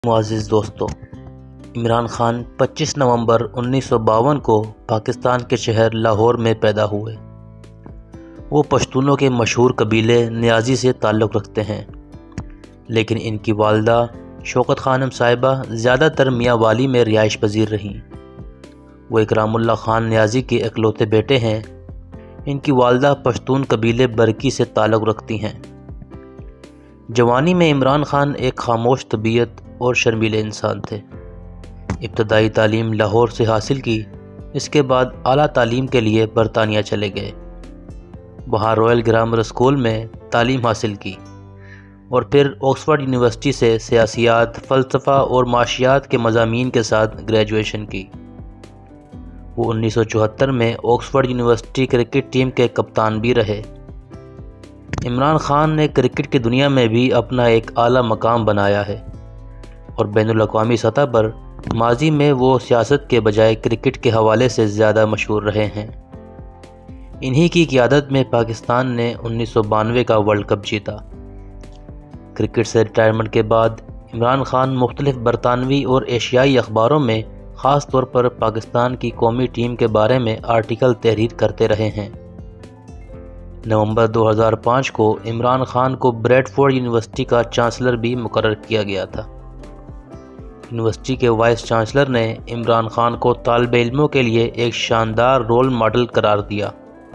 معزز دوستو، عمران خان 25 نومبر 1952 کو پاکستان کے شہر لاہور میں پیدا ہوئے۔ وہ پشتونوں کے مشہور قبیلے نیازی سے تعلق رکھتے ہیں، لیکن ان کی والدہ شوکت خانم صاحبہ زیادہ تر میاں والی میں رہائش پذیر رہیں۔ وہ اکرام اللہ خان نیازی کے اکلوتے بیٹے ہیں۔ ان کی والدہ پشتون قبیلے برکی سے تعلق رکھتی ہیں۔ جوانی میں عمران خان ایک خاموش طبیعت اور شرمیلے انسان تھے۔ ابتدائی تعلیم لاہور سے حاصل کی، اس کے بعد اعلیٰ تعلیم کے لیے برطانیہ چلے گئے۔ وہاں رائل گرامر اسکول میں تعلیم حاصل کی اور پھر آکسفورڈ یونیورسٹی سے سیاسیات، فلسفہ اور معاشیات کے مضامین کے ساتھ گریجویشن کی۔ وہ 1974 میں آکسفورڈ یونیورسٹی کرکٹ ٹیم کے کپتان بھی رہے۔ عمران خان نے کرکٹ کی دنیا میں بھی اپنا ایک اعلیٰ مقام بنایا ہے اور بین الاقوامی سطح پر ماضی میں وہ سیاست کے بجائے کرکٹ کے حوالے سے زیادہ مشہور رہے ہیں۔ انہی کی قیادت میں پاکستان نے 1992 کا ورلڈ کپ جیتا۔ کرکٹ سے ریٹائرمنٹ کے بعد عمران خان مختلف برطانوی اور ایشیائی اخباروں میں خاص طور پر پاکستان کی قومی ٹیم کے بارے میں آرٹیکل تحریر کرتے رہے ہیں۔ نومبر 2005 کو عمران خان کو بریڈ فورڈ یونیورسٹی کا چانسلر بھی مقرر کیا گیا تھا۔ یونیورسٹی کے وائس چانسلر نے عمران خان کو طالب علموں کے لیے ایک شاندار رول ماڈل قرار دیا۔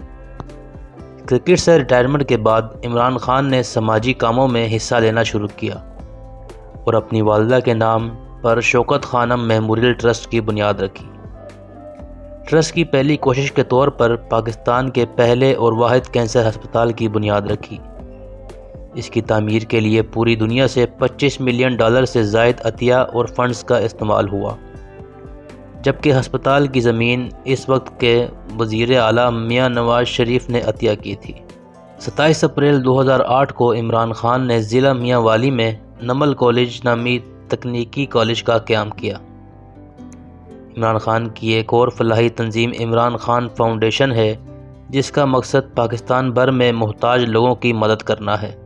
کرکٹ سے ریٹائرمنٹ کے بعد عمران خان نے سماجی کاموں میں حصہ لینا شروع کیا اور اپنی والدہ کے نام پر شوکت خانم میموریل ٹرسٹ کی بنیاد رکھی۔ ٹرسٹ کی پہلی کوشش کے طور پر پاکستان کے پہلے اور واحد کینسر ہسپتال کی بنیاد رکھی۔ اس کی تعمیر کے لیے پوری دنیا سے $25 ملین سے زائد عطیہ اور فنڈز کا استعمال ہوا، جبکہ ہسپتال کی زمین اس وقت کے وزیر اعلیٰ میاں نواز شریف نے عطیہ کی تھی۔ 27 اپریل 2008 کو عمران خان نے ضلع میاں والی میں نمل کالج نامی تکنیکی کالج کا قیام کیا۔ عمران خان کی ایک اور فلاحی تنظیم عمران خان فاؤنڈیشن ہے، جس کا مقصد پاکستان بھر میں محتاج لوگوں کی مدد کرنا ہے۔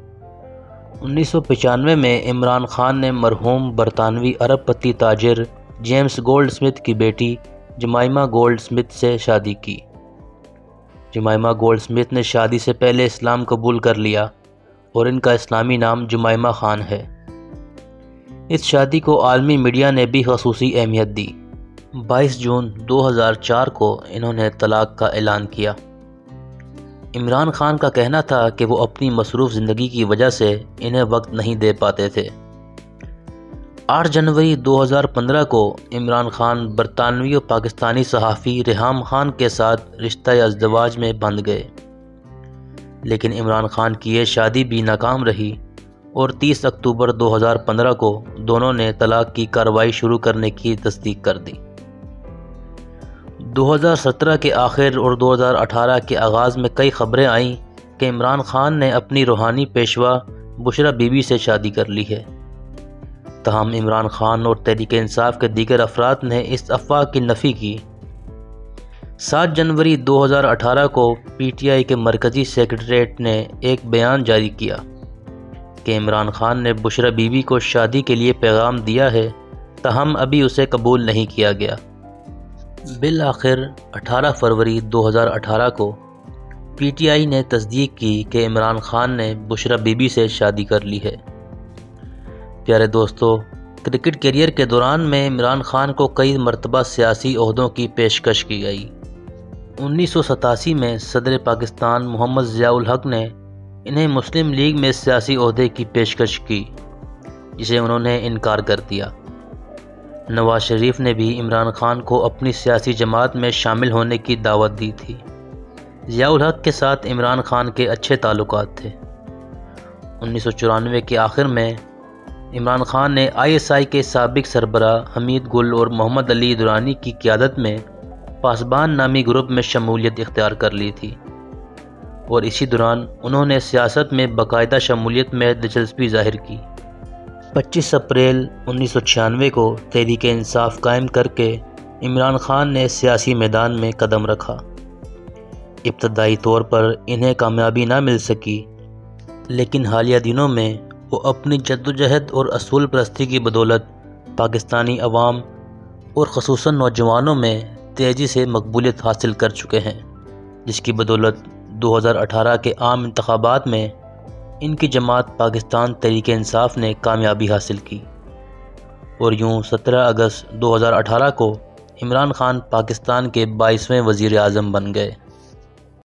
1995 میں عمران خان نے مرحوم برطانوی ارب پتی تاجر جیمز گولڈ سمتھ کی بیٹی جمائمہ گولڈ سمتھ سے شادی کی۔ جمائمہ گولڈ سمتھ نے شادی سے پہلے اسلام قبول کر لیا اور ان کا اسلامی نام جمائمہ خان ہے۔ اس شادی کو عالمی میڈیا نے بھی خصوصی اہمیت دی۔ 22 جون 2004 کو انہوں نے طلاق کا اعلان کیا۔ عمران خان کا کہنا تھا کہ وہ اپنی مصروف زندگی کی وجہ سے انہیں وقت نہیں دے پاتے تھے۔ 8 جنوری 2015 کو عمران خان برطانوی و پاکستانی صحافی ریحام خان کے ساتھ رشتہ ازدواج میں بندھ گئے، لیکن عمران خان کی یہ شادی بھی ناکام رہی اور 30 اکتوبر 2015 کو دونوں نے طلاق کی کارروائی شروع کرنے کی تصدیق کر دی۔ 2017 کے آخر اور 2018 کے آغاز میں کئی خبریں آئیں کہ عمران خان نے اپنی روحانی پیشوا بشرا بی بی سے شادی کر لی ہے۔ تاہم عمران خان اور تحریک انصاف کے دیگر افراد نے اس افواہ کی نفی کی۔ 7 جنوری 2018 کو پی ٹی آئی کے مرکزی سیکریٹریٹ نے ایک بیان جاری کیا کہ عمران خان نے بشرا بی بی کو شادی کے لیے پیغام دیا ہے، تاہم ابھی اسے قبول نہیں کیا گیا۔ بالآخر 18 فروری 2018 کو پی ٹی آئی نے تصدیق کی کہ عمران خان نے بشرا بی بی سے شادی کر لی ہے۔ پیارے دوستو، کرکٹ کیریئر کے دوران میں عمران خان کو کئی مرتبہ سیاسی عہدوں کی پیشکش کی گئی۔ 1987 میں صدر پاکستان محمد ضیاء الحق نے انہیں مسلم لیگ میں سیاسی عہدے کی پیشکش کی، جسے انہوں نے انکار کر دیا۔ نواز شریف نے بھی عمران خان کو اپنی سیاسی جماعت میں شامل ہونے کی دعوت دی تھی۔ ضیاء الحق کے ساتھ عمران خان کے اچھے تعلقات تھے۔ 1994 کے آخر میں عمران خان نے ISI کے سابق سربراہ حمید گل اور محمد علی درانی کی قیادت میں پاسبان نامی گروپ میں شمولیت اختیار کر لی تھی اور اسی دوران انہوں نے سیاست میں باقاعدہ شمولیت میں دلچسپی ظاہر کی۔ 25 اپریل 1996 کو تحریک انصاف قائم کر کے عمران خان نے سیاسی میدان میں قدم رکھا۔ ابتدائی طور پر انہیں کامیابی نہ مل سکی، لیکن حالیہ دنوں میں وہ اپنی جدوجہد اور اصول پرستی کی بدولت پاکستانی عوام اور خصوصاً نوجوانوں میں تیزی سے مقبولیت حاصل کر چکے ہیں، جس کی بدولت 2018 کے عام انتخابات میں ان کی جماعت پاکستان تحریک انصاف نے کامیابی حاصل کی، اور یوں 17 اگست 2018 کو عمران خان پاکستان کے 22ویں وزیر اعظم بن گئے۔